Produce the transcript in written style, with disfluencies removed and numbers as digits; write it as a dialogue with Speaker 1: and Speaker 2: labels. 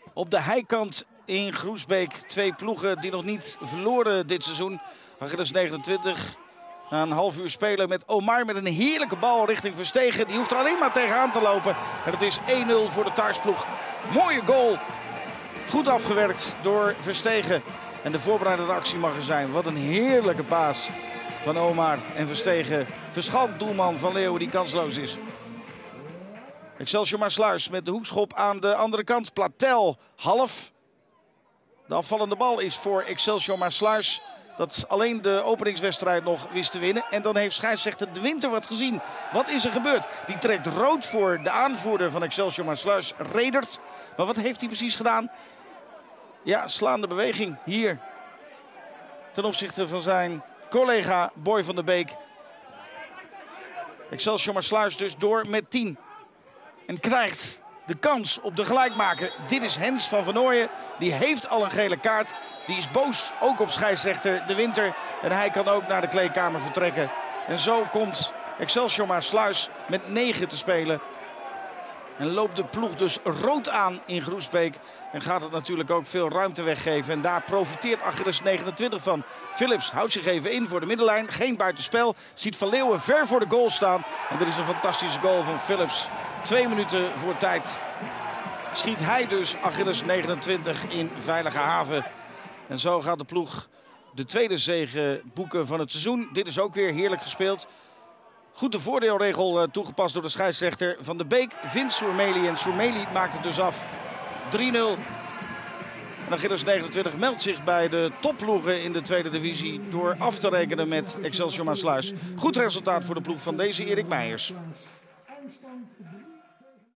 Speaker 1: Op de heikant in Groesbeek. Twee ploegen die nog niet verloren dit seizoen. Achilles 29. Na een half uur spelen met Omar met een heerlijke bal richting Verstegen. Die hoeft er alleen maar tegenaan te lopen. En het is 1-0 voor de Taarsploeg. Mooie goal. Goed afgewerkt door Verstegen. En de voorbereidende actie mag er zijn. Wat een heerlijke paas van Omar en Verstegen. Verschalkt doelman van Leeuwen die kansloos is. Excelsior Maassluis met de hoekschop aan de andere kant. Platel half. De afvallende bal is voor Excelsior Maassluis. Dat alleen de openingswedstrijd nog wist te winnen. En dan heeft scheidsrechter De Winter wat gezien. Wat is er gebeurd? Die trekt rood voor de aanvoerder van Excelsior Maassluis, Redert. Maar wat heeft hij precies gedaan? Ja, slaande beweging hier. Ten opzichte van zijn collega Boy van der Beek. Excelsior Maassluis dus door met 10. En krijgt de kans op de gelijkmaker. Dit is Hens van Vernooyen. Die heeft al een gele kaart. Die is boos ook op scheidsrechter De Winter. En hij kan ook naar de kleedkamer vertrekken. En zo komt Excelsior Maassluis met 9 te spelen. En loopt de ploeg dus rood aan in Groesbeek. En gaat het natuurlijk ook veel ruimte weggeven. En daar profiteert Achilles 29 van. Philips houdt zich even in voor de middenlijn. Geen buitenspel. Ziet Van Leeuwen ver voor de goal staan. En dit is een fantastische goal van Philips. 2 minuten voor tijd. Schiet hij dus Achilles 29 in veilige haven. En zo gaat de ploeg de tweede zege boeken van het seizoen. Dit is ook weer heerlijk gespeeld. Goed de voordeelregel toegepast door de scheidsrechter Van de Beek. Vindt Soermeli en Soermeli maakt het dus af. 3-0. En Achilles 29 meldt zich bij de topploegen in de tweede divisie door af te rekenen met Excelsior Maassluis. Goed resultaat voor de ploeg van deze Erik Meijers.